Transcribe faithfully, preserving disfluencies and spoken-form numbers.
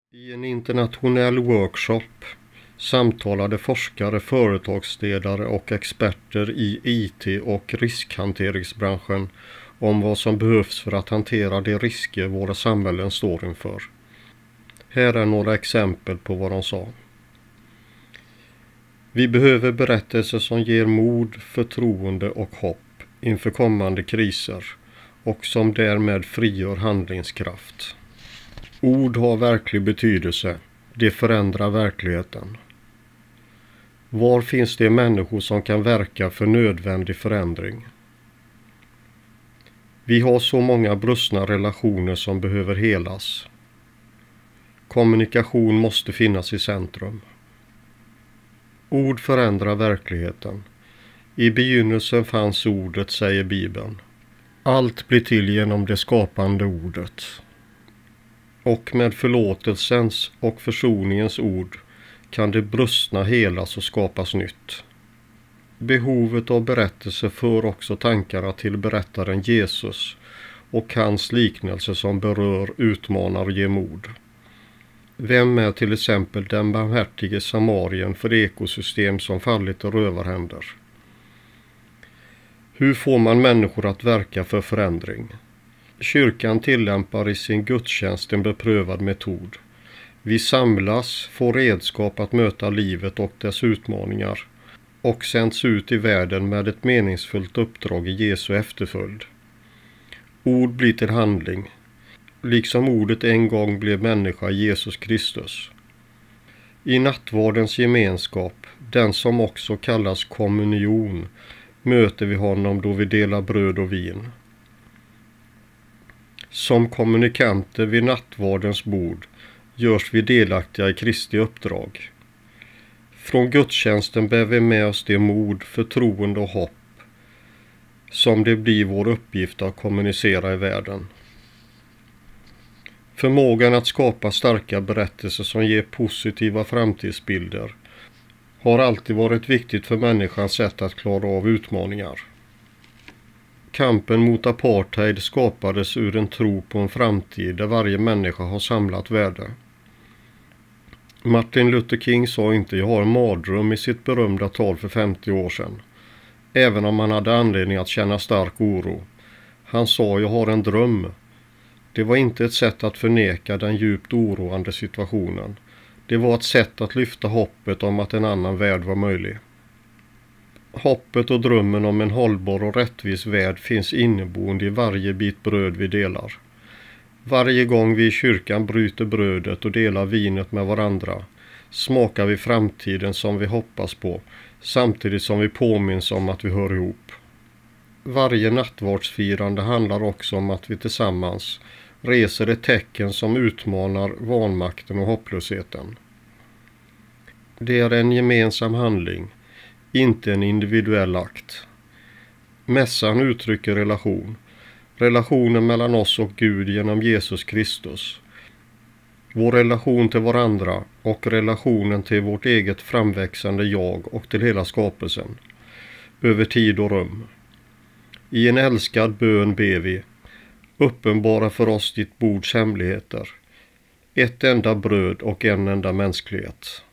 I en internationell workshop samtalade forskare, företagsledare och experter i I T- och riskhanteringsbranschen om vad som behövs för att hantera de risker våra samhällen står inför. Här är några exempel på vad de sa. Vi behöver berättelser som ger mod, förtroende och hopp inför kommande kriser och som därmed frigör handlingskraft. Ord har verklig betydelse. Det förändrar verkligheten. Var finns det människor som kan verka för nödvändig förändring? Vi har så många brustna relationer som behöver helas. Kommunikation måste finnas i centrum. Ord förändrar verkligheten. I begynnelsen fanns ordet, säger Bibeln. Allt blir till genom det skapande ordet. Och med förlåtelsens och försoningens ord kan det brustna helas och skapas nytt. Behovet av berättelse för också tankarna till berättaren Jesus och hans liknelse som berör, utmanar och ger mod. Vem är till exempel den barmhärtige samarien för ekosystem som fallit i rövarhänder? Hur får man människor att verka för förändring? Kyrkan tillämpar i sin gudstjänst en beprövad metod. Vi samlas, får redskap att möta livet och dess utmaningar och sänds ut i världen med ett meningsfullt uppdrag i Jesu efterföljd. Ord blir till handling, liksom ordet en gång blev människa, Jesus Kristus. I nattvardens gemenskap, den som också kallas kommunion, möter vi honom då vi delar bröd och vin. Som kommunikanter vid nattvardens bord görs vi delaktiga i Kristi uppdrag. Från gudstjänsten bär vi med oss det mod, förtroende och hopp som det blir vår uppgift att kommunicera i världen. Förmågan att skapa starka berättelser som ger positiva framtidsbilder har alltid varit viktigt för människans sätt att klara av utmaningar. Kampen mot apartheid skapades ur en tro på en framtid där varje människa har samlat värde. Martin Luther King sa inte "jag har en mardröm" i sitt berömda tal för femtio år sedan, även om han hade anledning att känna stark oro. Han sa "jag har en dröm". Det var inte ett sätt att förneka den djupt oroande situationen. Det var ett sätt att lyfta hoppet om att en annan värld var möjlig. Hoppet och drömmen om en hållbar och rättvis värld finns inneboende i varje bit bröd vi delar. Varje gång vi i kyrkan bryter brödet och delar vinet med varandra smakar vi framtiden som vi hoppas på, samtidigt som vi påminns om att vi hör ihop. Varje nattvardsfirande handlar också om att vi tillsammans reser ett tecken som utmanar vanmakten och hopplösheten. Det är en gemensam handling, inte en individuell akt. Mässan uttrycker relation. Relationen mellan oss och Gud genom Jesus Kristus. Vår relation till varandra och relationen till vårt eget framväxande jag och till hela skapelsen. Över tid och rum. I en älskad bön ber vi: uppenbara för oss ditt bords hemligheter. Ett enda bröd och en enda mänsklighet.